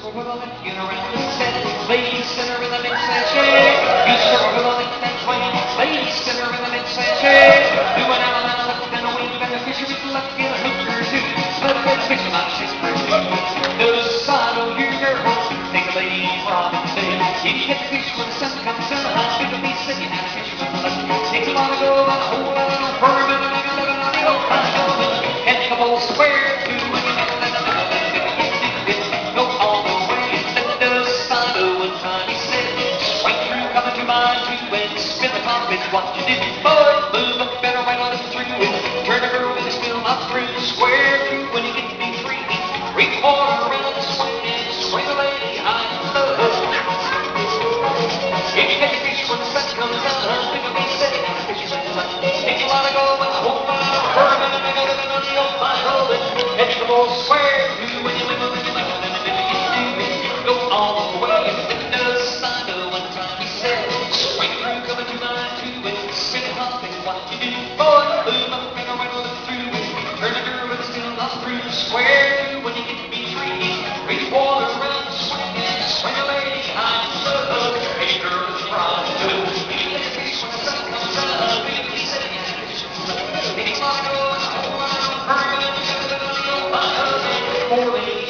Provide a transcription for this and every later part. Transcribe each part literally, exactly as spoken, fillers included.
circle with a left, get around the set. Ladies, center in the mid sachet. You circle with a left and swing. Ladies, center in the mid sachet. Do an out and a left and a wave, and the fisherman's left, get a hook or two. Let the fisherman six for two. The side of your girl, take a lady from the bed. If you get the fish when the sun comes up, pick a piece and you have a fisherman's left. Takes a lot to go on a whole lot of firm and a make a living on the old time. And a couple square two when you make a living on the go all the way. Let the side of one time he said, swing through, coming to my two and spin the top is what you do. Boy, move up better right on through and turn a girl and still not through. Square two when you get to be three. Three quarter around the swing and swing a lady high and low. If you catch a fish when the sun comes up, pick a piece and you have a fisherman's left. Takes a lot to go on a whole lot of firm and a make a living on the old fine road. And you go square two when you wiggle and you wiggle and you go all the way. And the side of one time he said, swing through, coming to my two and spin it hop and what you do. Boy, move up and right on through. Turn the girl and still not through. Square two when you get to be three. Three quarter around the swing and swing a lady high and low. Hey girl, it's right. You get a fish when the sun comes up. You get a piece and you have a fish. It's like a go and a whole lot of permanent. You got a little on the old fire. Four ladies.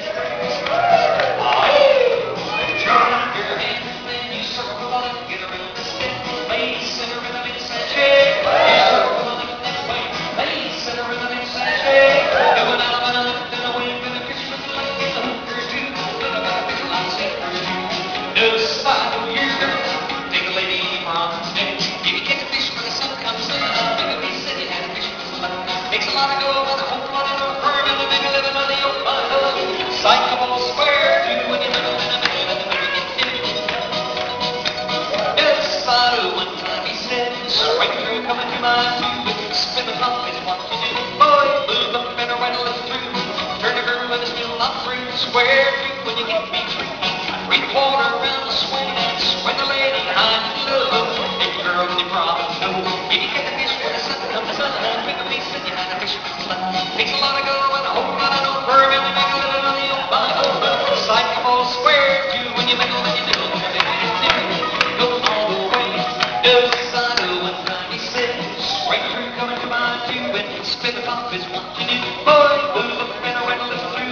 Square two when you get me three. Three quarter around the swing and swing the lady high and low. And your girl with your problems know. If you get the fish when the sun comes up, pick a piece and you have a fisherman's left. Takes a lot of go and a whole lot of no firm and you make a living on the old Bible. Side come all square two when you make a living. Go all the way. The side of one time he said, swing through, coming to my two and spin the top is what you do. Boy, move up and around a little through.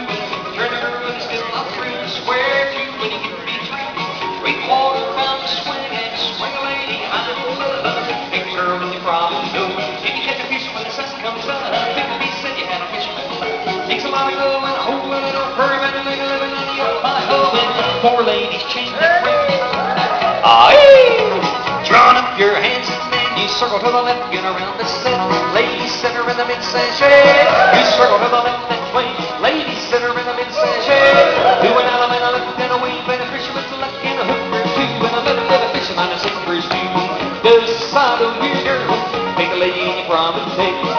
Square two when you get to be three. Three quarter around the swing and swing a lady high and low. Big girl with the problem no. If you catch a fish when the sun comes up, pick a piece and you have a fisherman's left. Takes a lot of go and a whole lot of no hurry and make a living on the old by hole. And four ladies chain that ring. Aye! Drawn up your hands and then you circle to the left, get around the set. Ladies center in the mid sachet. You circle to the left and swing. Ladies center in the mid sachet. Do an element, a lift and a wave, and a fisherman's left and a hook for two, and a little bit of fisherman, a six for two. The side of your girl, take a lady from and take.